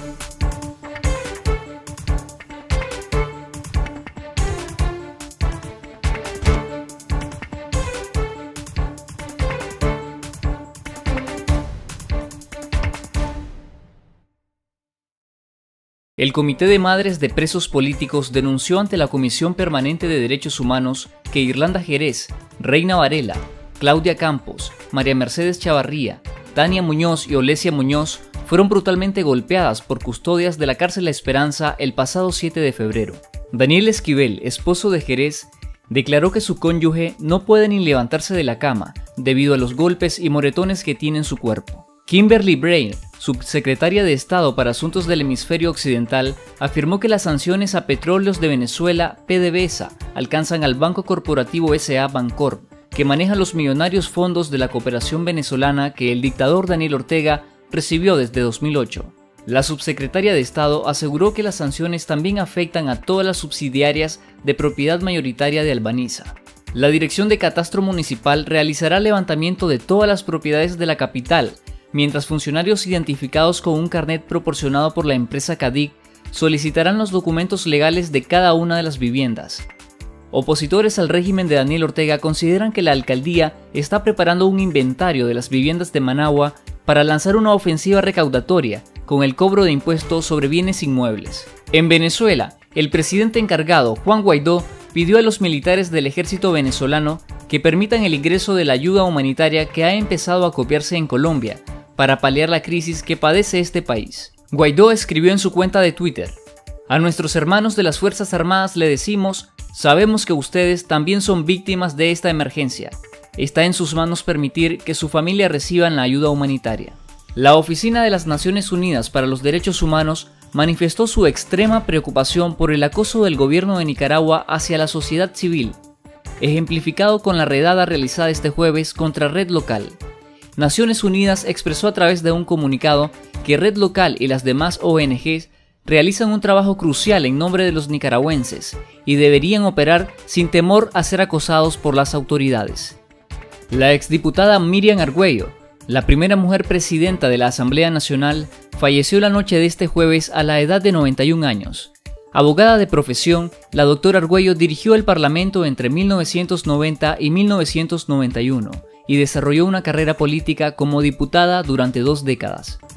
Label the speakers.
Speaker 1: El Comité de Madres de Presos Políticos denunció ante la Comisión Permanente de Derechos Humanos que Irlanda Jerez, Reina Varela, Claudia Campos, María Mercedes Chavarría, Tania Muñoz y Olesia Muñoz fueron brutalmente golpeadas por custodias de la cárcel La Esperanza el pasado 7 de febrero. Daniel Esquivel, esposo de Jerez, declaró que su cónyuge no puede ni levantarse de la cama debido a los golpes y moretones que tiene en su cuerpo. Kimberly Brain, subsecretaria de Estado para Asuntos del Hemisferio Occidental, afirmó que las sanciones a Petróleos de Venezuela, PDVSA, alcanzan al Banco Corporativo S.A. Bancorp, que maneja los millonarios fondos de la cooperación venezolana que el dictador Daniel Ortega recibió desde 2008. La subsecretaria de Estado aseguró que las sanciones también afectan a todas las subsidiarias de propiedad mayoritaria de Albaniza. La Dirección de Catastro Municipal realizará levantamiento de todas las propiedades de la capital, mientras funcionarios identificados con un carnet proporcionado por la empresa Cadic solicitarán los documentos legales de cada una de las viviendas. Opositores al régimen de Daniel Ortega consideran que la alcaldía está preparando un inventario de las viviendas de Managua para lanzar una ofensiva recaudatoria con el cobro de impuestos sobre bienes inmuebles. En Venezuela, el presidente encargado, Juan Guaidó, pidió a los militares del ejército venezolano que permitan el ingreso de la ayuda humanitaria que ha empezado a copiarse en Colombia, para paliar la crisis que padece este país. Guaidó escribió en su cuenta de Twitter: "A nuestros hermanos de las Fuerzas Armadas le decimos, sabemos que ustedes también son víctimas de esta emergencia. Está en sus manos permitir que su familia reciban la ayuda humanitaria". La Oficina de las Naciones Unidas para los Derechos Humanos manifestó su extrema preocupación por el acoso del gobierno de Nicaragua hacia la sociedad civil, ejemplificado con la redada realizada este jueves contra Red Local. Naciones Unidas expresó a través de un comunicado que Red Local y las demás ONGs realizan un trabajo crucial en nombre de los nicaragüenses y deberían operar sin temor a ser acosados por las autoridades. La exdiputada Miriam Argüello, la primera mujer presidenta de la Asamblea Nacional, falleció la noche de este jueves a la edad de 91 años. Abogada de profesión, la doctora Argüello dirigió el Parlamento entre 1990 y 1991 y desarrolló una carrera política como diputada durante 2 décadas.